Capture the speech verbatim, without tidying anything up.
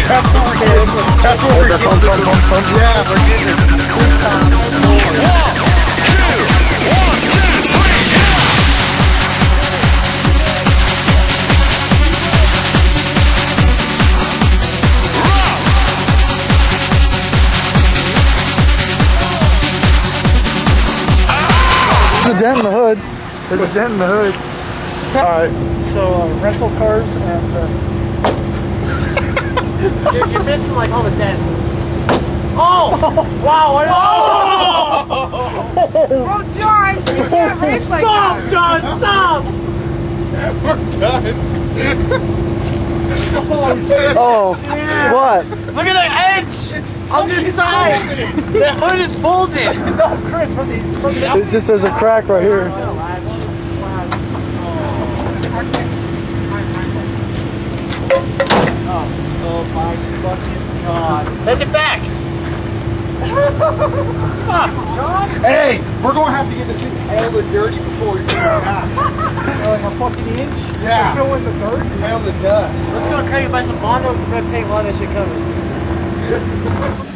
That's what we're getting. That's what we're getting. Yeah, we're getting it. One, two, one, two, three, yeah! There's a dent in the hood. There's a dent in the hood. Alright. So, uh, rental cars and... Uh... You're, you're missing like all the dents. Oh! Wow! What oh! Oh, John! You can't race like Stop, that! John! Stop! We're done. Oh, Yeah. what? Look at the edge on this side! The hood is folded! No, Chris, from the, from the... It's just there's a crack right here. Oh my fucking god. Send it back! Fuck, John! Hey, we're going to have to get this thing all the dirty before we do it. Like a fucking inch? Yeah. Fill in the dirt? Pound the dust. Let's go to Craig and buy some Bondos and red paint while that shit coming.